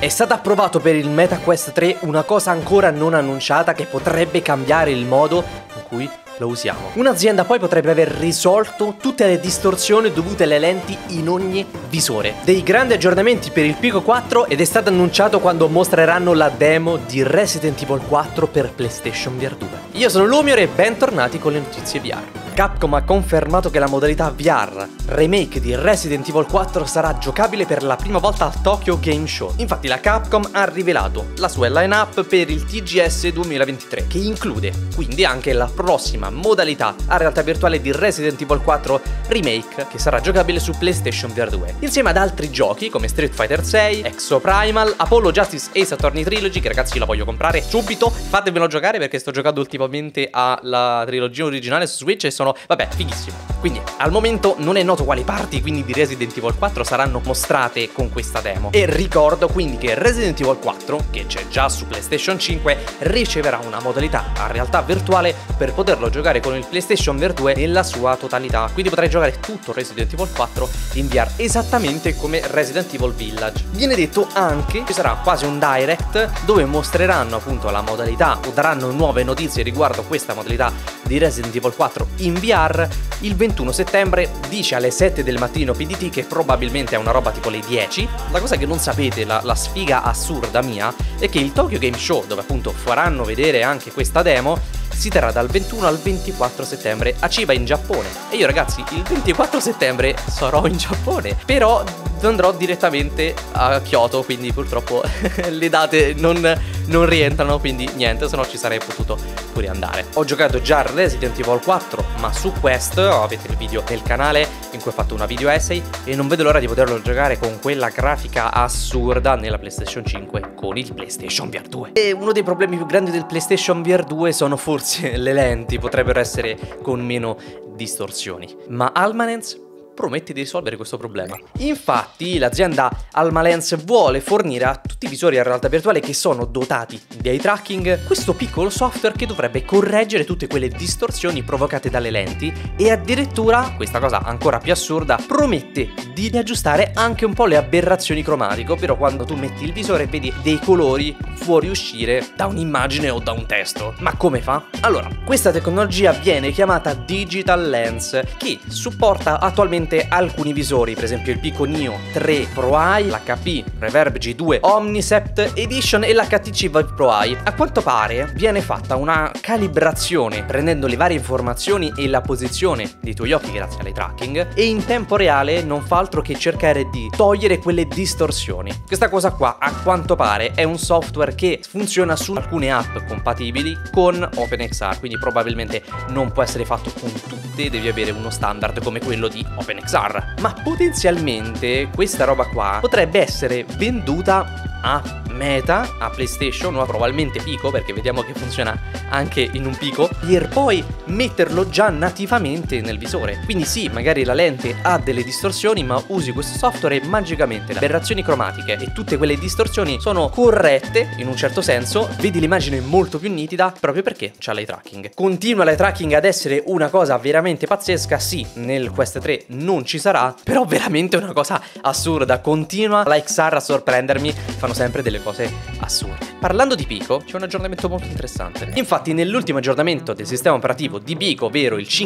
È stato approvato per il MetaQuest 3 una cosa ancora non annunciata che potrebbe cambiare il modo in cui lo usiamo. Un'azienda poi potrebbe aver risolto tutte le distorsioni dovute alle lenti in ogni visore. Dei grandi aggiornamenti per il Pico 4 ed è stato annunciato quando mostreranno la demo di Resident Evil 4 per PlayStation VR 2. Io sono Lumior e bentornati con le notizie VR. Capcom ha confermato che la modalità VR remake di Resident Evil 4 sarà giocabile per la prima volta al Tokyo Game Show. Infatti la Capcom ha rivelato la sua line-up per il TGS 2023, che include quindi anche la prossima modalità a realtà virtuale di Resident Evil 4 Remake, che sarà giocabile su PlayStation VR 2, insieme ad altri giochi come Street Fighter 6, Exo Primal, Apollo Justice Ace Attorney Trilogy, che ragazzi la voglio comprare subito, fatemelo giocare perché sto giocando ultimamente alla trilogia originale su Switch e sono, vabbè, fighissimo. Quindi al momento non è noto quali parti quindi di Resident Evil 4 saranno mostrate con questa demo. E ricordo quindi che Resident Evil 4, che c'è già su PlayStation 5, riceverà una modalità a realtà virtuale per poterlo giocare con il PlayStation VR 2 nella sua totalità. Quindi potrai giocare tutto Resident Evil 4 in VR, esattamente come Resident Evil Village. Viene detto anche che ci sarà quasi un direct dove mostreranno appunto la modalità o daranno nuove notizie riguardo questa modalità di Resident Evil 4 in VR il 21 settembre, dice alle 7 del mattino PDT, che probabilmente è una roba tipo le 10. La cosa che non sapete, la sfiga assurda mia, è che il Tokyo Game Show, dove appunto faranno vedere anche questa demo, si terrà dal 21 al 24 settembre a Chiba in Giappone. E io ragazzi il 24 settembre sarò in Giappone, però andrò direttamente a Kyoto, quindi purtroppo le date non rientrano, quindi niente, se no ci sarei potuto pure andare. Ho giocato già Resident Evil 4 ma su Quest, avete il video nel canale in cui ho fatto una video essay, e non vedo l'ora di poterlo giocare con quella grafica assurda nella PlayStation 5 con il PlayStation VR 2. E uno dei problemi più grandi del PlayStation VR 2 sono forse le lenti, potrebbero essere con meno distorsioni, ma Almalence promette di risolvere questo problema. Infatti l'azienda Almalence vuole fornire a tutti i visori a realtà virtuale che sono dotati di eye tracking questo piccolo software che dovrebbe correggere tutte quelle distorsioni provocate dalle lenti, e addirittura, questa cosa ancora più assurda, promette di aggiustare anche un po' le aberrazioni cromatiche, ovvero quando tu metti il visore e vedi dei colori fuoriuscire da un'immagine o da un testo. Ma come fa? Allora, questa tecnologia viene chiamata Digital Lens, che supporta attualmente alcuni visori, per esempio il Pico Neo 3 Pro Eye, l'HP Reverb G2 Omnicept Edition e l'HTC Vive Pro Eye. A quanto pare viene fatta una calibrazione prendendo le varie informazioni e la posizione dei tuoi occhi grazie all'eye tracking, e in tempo reale non fa altro che cercare di togliere quelle distorsioni. Questa cosa qua a quanto pare è un software che funziona su alcune app compatibili con OpenXR, quindi probabilmente non può essere fatto con tutte, devi avere uno standard come quello di OpenXR. Ma potenzialmente questa roba qua potrebbe essere venduta a Meta, a PlayStation o a probabilmente Pico, perché vediamo che funziona anche in un Pico, per poi metterlo già nativamente nel visore. Quindi sì, magari la lente ha delle distorsioni, ma usi questo software e magicamente le aberrazioni cromatiche e tutte quelle distorsioni sono corrette in un certo senso, vedi l'immagine molto più nitida proprio perché c'ha l'eye tracking. Continua l'eye tracking ad essere una cosa veramente pazzesca. Sì, nel Quest 3 non ci sarà, però veramente una cosa assurda. Continua la XR a sorprendermi, fanno sempre delle cose assurde. Parlando di Pico, c'è un aggiornamento molto interessante. Infatti nell'ultimo aggiornamento del sistema operativo di Pico, ovvero il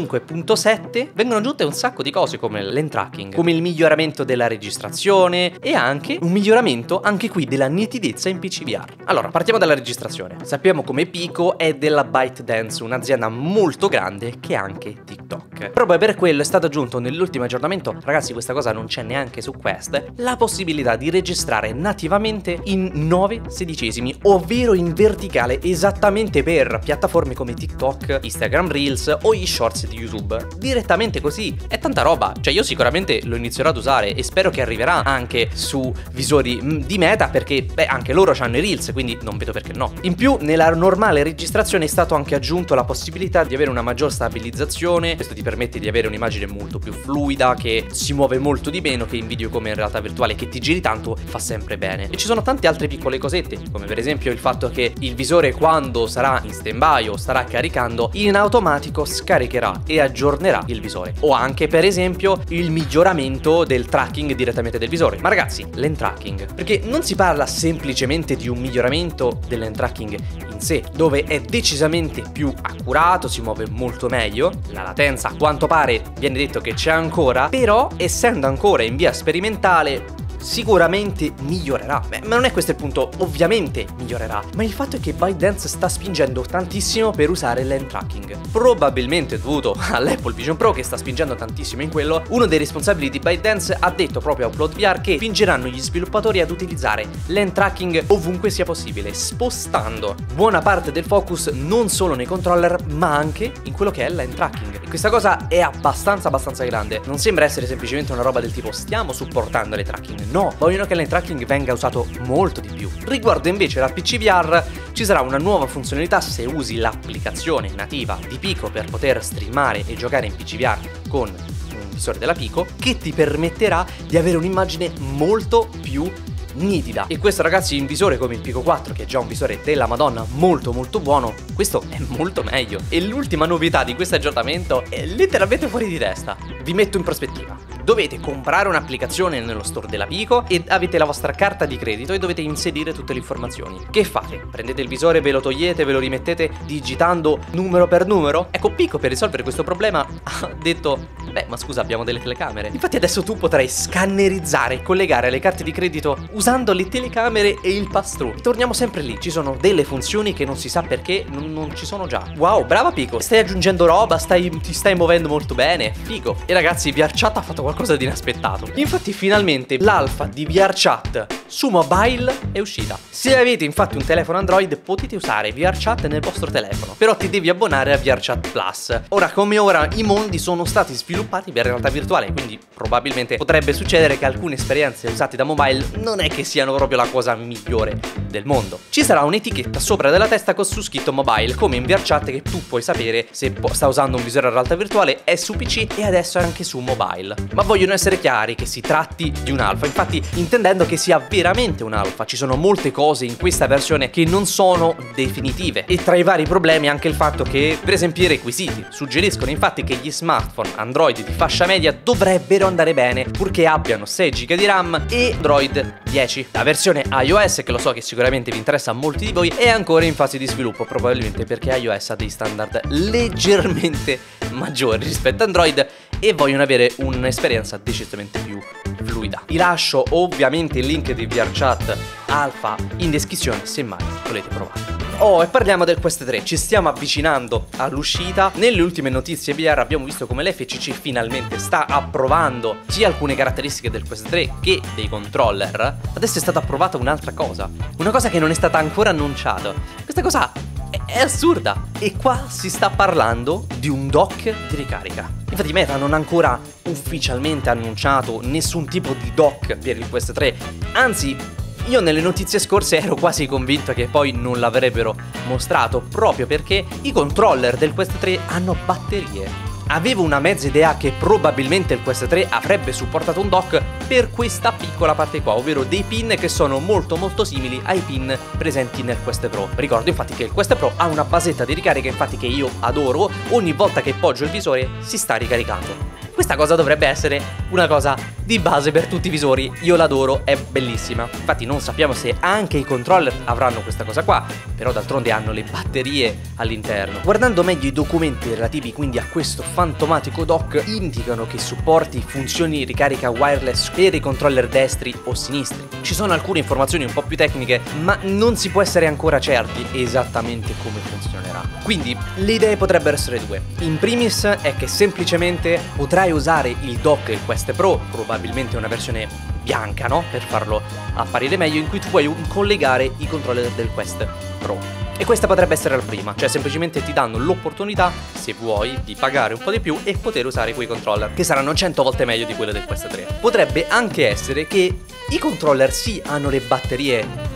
5.7, vengono aggiunte un sacco di cose come l'end tracking, come il miglioramento della registrazione e anche un miglioramento anche qui della nitidezza in PC VR. Allora, partiamo dalla registrazione. Sappiamo come Pico è della ByteDance, un'azienda molto grande che ha anche TikTok. Proprio per quello è stato aggiunto nell'ultimo aggiornamento, ragazzi questa cosa non c'è neanche su Quest, la possibilità di registrare nativamente in 9/16, ovvero in verticale, esattamente per piattaforme come TikTok, Instagram Reels o i shorts di YouTube. Direttamente così, è tanta roba, cioè io sicuramente lo inizierò ad usare e spero che arriverà anche su visori di Meta, perché beh, anche loro hanno i Reels, quindi non vedo perché no. In più nella normale registrazione è stato anche aggiunto la possibilità di avere una maggior stabilizzazione. Questo ti permette di avere un'immagine molto più fluida, che si muove molto di meno che in video come in realtà virtuale, che ti giri tanto fa sempre bene. E ci sono tante altre piccole cosette, come per esempio il fatto che il visore, quando sarà in stand-by o starà caricando, in automatico scaricherà e aggiornerà il visore, o anche per esempio il miglioramento del tracking direttamente del visore. Ma ragazzi, l'end tracking, perché non si parla semplicemente di un miglioramento dell'end tracking in sé, dove è decisamente più accurato, si muove molto meglio, la latenza a quanto pare viene detto che c'è ancora, però essendo ancora in via sperimentale sicuramente migliorerà. Ma non è questo il punto, ovviamente migliorerà, ma il fatto è che ByteDance sta spingendo tantissimo per usare l'end tracking, probabilmente dovuto all'Apple Vision Pro che sta spingendo tantissimo in quello. Uno dei responsabili di ByteDance ha detto proprio a UploadVR che spingeranno gli sviluppatori ad utilizzare l'end tracking ovunque sia possibile, spostando buona parte del focus non solo nei controller ma anche in quello che è l'end tracking. E questa cosa è abbastanza grande, non sembra essere semplicemente una roba del tipo stiamo supportando le tracking. No, vogliono che l'end tracking venga usato molto di più. Riguardo invece la PC VR, ci sarà una nuova funzionalità se usi l'applicazione nativa di Pico per poter streamare e giocare in PC VR con un visore della Pico, che ti permetterà di avere un'immagine molto più nitida. E questo, ragazzi, in visore come il Pico 4, che è già un visore della Madonna molto buono, questo è molto meglio. E l'ultima novità di questo aggiornamento è letteralmente fuori di testa. Vi metto in prospettiva: dovete comprare un'applicazione nello store della Pico e avete la vostra carta di credito e dovete inserire tutte le informazioni. Che fate? Prendete il visore, ve lo togliete, ve lo rimettete digitando numero per numero? Ecco, Pico per risolvere questo problema ha detto: beh, ma scusa, abbiamo delle telecamere. Infatti adesso tu potrai scannerizzare e collegare le carte di credito usando le telecamere e il pass-through. Torniamo sempre lì, ci sono delle funzioni che non si sa perché non ci sono già. Wow, brava Pico, stai aggiungendo roba, ti stai muovendo molto bene, figo. E ragazzi, VRChat ha fatto qualcosa di inaspettato. Infatti finalmente l'alfa di VRChat su mobile è uscita. Se avete infatti un telefono Android potete usare VRChat nel vostro telefono, però ti devi abbonare a VRChat Plus. Ora come ora i mondi sono stati sviluppati per realtà virtuale, quindi probabilmente potrebbe succedere che alcune esperienze usate da mobile non è che siano proprio la cosa migliore del mondo. Ci sarà un'etichetta sopra della testa con su scritto mobile, come in VRChat, che tu puoi sapere se sta usando un visore a realtà virtuale, è su PC e adesso è anche su mobile. Ma vogliono essere chiari che si tratti di un alfa, infatti intendendo che sia veramente un alfa. Ci sono molte cose in questa versione che non sono definitive, e tra i vari problemi anche il fatto che, per esempio, i requisiti suggeriscono infatti che gli smartphone Android di fascia media dovrebbero andare bene purché abbiano 6 GB di RAM e Android 10. La versione iOS, che lo so che sicuramente vi interessa a molti di voi, è ancora in fase di sviluppo, probabilmente perché iOS ha dei standard leggermente maggiori rispetto a Android e vogliono avere un'esperienza decisamente più fluida. Vi lascio ovviamente il link di VRChat Alpha in descrizione se mai volete provare. Oh, e parliamo del Quest 3, ci stiamo avvicinando all'uscita. Nelle ultime notizie VR abbiamo visto come l'FCC finalmente sta approvando sia alcune caratteristiche del Quest 3 che dei controller. Adesso è stata approvata un'altra cosa, una cosa che non è stata ancora annunciata. Questa cosa è assurda, e qua si sta parlando di un dock di ricarica. Infatti Meta non ha ancora ufficialmente annunciato nessun tipo di dock per il Quest 3, anzi io nelle notizie scorse ero quasi convinto che poi non l'avrebbero mostrato, proprio perché i controller del Quest 3 hanno batterie. Avevo una mezza idea che probabilmente il Quest 3 avrebbe supportato un dock per questa piccola parte qua, ovvero dei pin che sono molto simili ai pin presenti nel Quest Pro. Ricordo infatti che il Quest Pro ha una basetta di ricarica, infatti, che io adoro. Ogni volta che poggio il visore si sta ricaricando. Questa cosa dovrebbe essere una cosa di base per tutti i visori, io l'adoro, è bellissima. Infatti non sappiamo se anche i controller avranno questa cosa qua, però d'altronde hanno le batterie all'interno. Guardando meglio i documenti relativi quindi a questo fantomatico dock, indicano che supporti funzioni di ricarica wireless per i controller destri o sinistri. Ci sono alcune informazioni un po' più tecniche, ma non si può essere ancora certi esattamente come funzionerà. Quindi le idee potrebbero essere due. In primis è che semplicemente potrai usare il dock, il Quest Pro, probabilmente una versione bianca, no? Per farlo apparire meglio, in cui tu puoi collegare i controller del Quest Pro. E questa potrebbe essere la prima, cioè semplicemente ti danno l'opportunità, se vuoi, di pagare un po' di più e poter usare quei controller, che saranno 100 volte meglio di quelli del Quest 3. Potrebbe anche essere che i controller sì hanno le batterie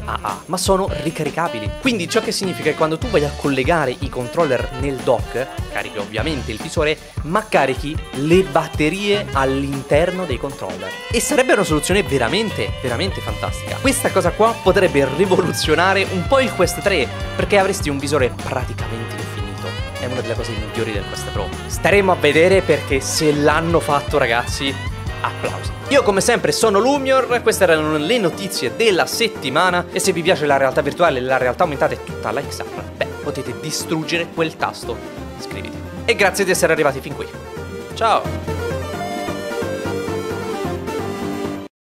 AA, ma sono ricaricabili. Quindi ciò che significa che quando tu vai a collegare i controller nel dock, carichi ovviamente il visore, ma carichi le batterie all'interno dei controller. E sarebbe una soluzione veramente fantastica. Questa cosa qua potrebbe rivoluzionare un po' il Quest 3, perché avresti un visore praticamente infinito. È una delle cose migliori del Quest Pro. Staremo a vedere, perché se l'hanno fatto, ragazzi, applausi. Io come sempre sono Lumior, queste erano le notizie della settimana e se vi piace la realtà virtuale e la realtà aumentata e tutta la XR, beh, potete distruggere quel tasto iscriviti. E grazie di essere arrivati fin qui. Ciao!